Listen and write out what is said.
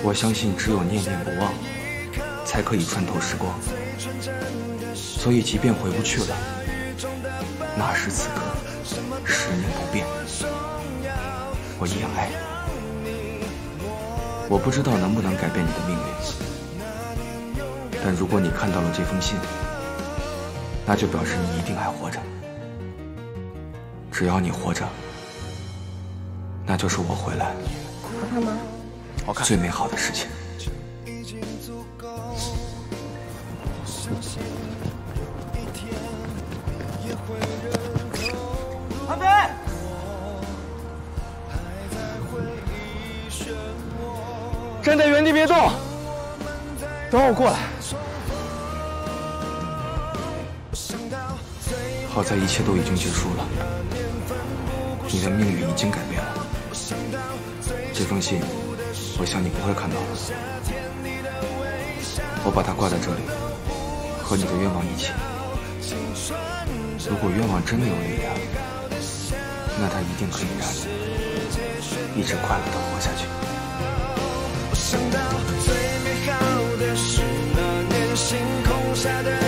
我相信只有念念不忘，才可以穿透时光。所以，即便回不去了，那时此刻，10年不变，我依然爱你。我不知道能不能改变你的命运，但如果你看到了这封信，那就表示你一定还活着。只要你活着，那就是我回来好看吗？ 好看，最美好的事情。 韩飞，站在原地别动，等我过来。 好在一切都已经结束了，你的命运已经改变了。这封信，我想你不会看到了。我把它挂在这里，和你的愿望一起。如果愿望真的有力量，那它一定可以让你一直快乐地活下去。 我想到最美好的是那年星空下的